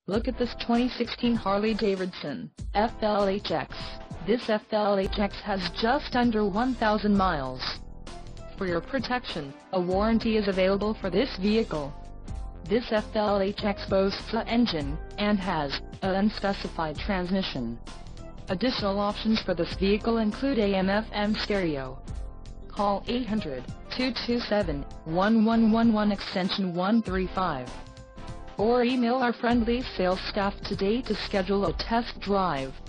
Look at this 2016 Harley-Davidson FLHX. This FLHX has just under 1,000 miles. For your protection, a warranty is available for this vehicle. This FLHX boasts an engine, and has an unspecified transmission. Additional options for this vehicle include AM/FM stereo. Call 800-227-1111 extension 135. Or email our friendly sales staff today to schedule a test drive.